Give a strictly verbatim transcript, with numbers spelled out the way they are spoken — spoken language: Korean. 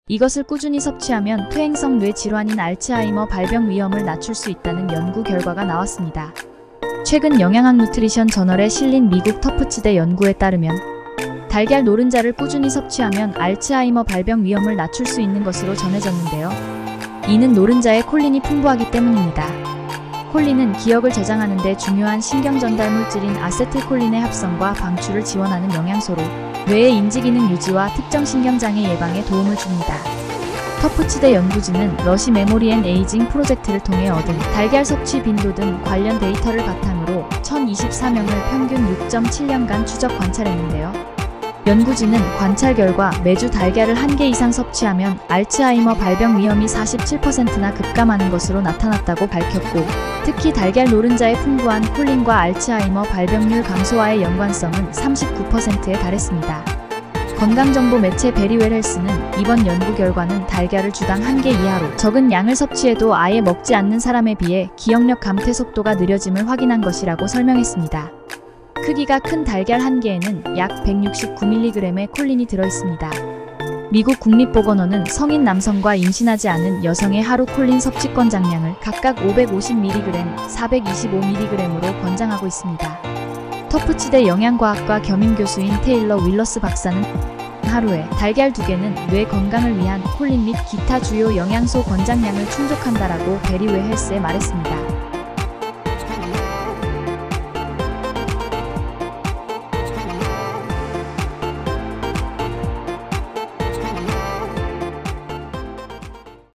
이것을 꾸준히 섭취하면 퇴행성 뇌 질환인 알츠하이머 발병 위험을 낮출 수 있다는 연구 결과가 나왔습니다. 최근 영양학 누트리션 저널에 실린 미국 터프츠대 연구에 따르면 달걀 노른자를 꾸준히 섭취하면 알츠하이머 발병 위험을 낮출 수 있는 것으로 전해졌는데요. 이는 노른자에 콜린이 풍부하기 때문입니다. 콜린은 기억을 저장하는 데 중요한 신경 전달 물질인 아세틸콜린의 합성과 방출을 지원하는 영양소로 뇌의 인지기능 유지와 특정 신경장애 예방에 도움을 줍니다. 터프츠대 연구진은 러시 메모리 앤 에이징 프로젝트를 통해 얻은 달걀 섭취 빈도 등 관련 데이터를 바탕으로 천이십사 명을 평균 육 점 칠 년간 추적 관찰했는데요. 연구진은 관찰 결과 매주 달걀을 한 개 이상 섭취하면 알츠하이머 발병 위험이 사십칠 퍼센트나 급감하는 것으로 나타났다고 밝혔고, 특히 달걀 노른자의 풍부한 콜린과 알츠하이머 발병률 감소와의 연관성은 삼십구 퍼센트에 달했습니다. 건강정보 매체 베리웰 헬스는 이번 연구 결과는 달걀을 주당 한 개 이하로 적은 양을 섭취해도 아예 먹지 않는 사람에 비해 기억력 감퇴 속도가 느려짐을 확인한 것이라고 설명했습니다. 크기가 큰 달걀 한 개에는 약 백육십구 밀리그램의 콜린이 들어있습니다. 미국 국립보건원은 성인 남성과 임신하지 않은 여성의 하루 콜린 섭취 권장량을 각각 오백오십 밀리그램, 사백이십오 밀리그램으로 권장하고 있습니다. 터프츠대 영양과학과 겸임교수인 테일러 윌러스 박사는 하루에 달걀 두 개는 뇌 건강을 위한 콜린 및 기타 주요 영양소 권장량을 충족한다라고 베리웰 헬스에 말했습니다.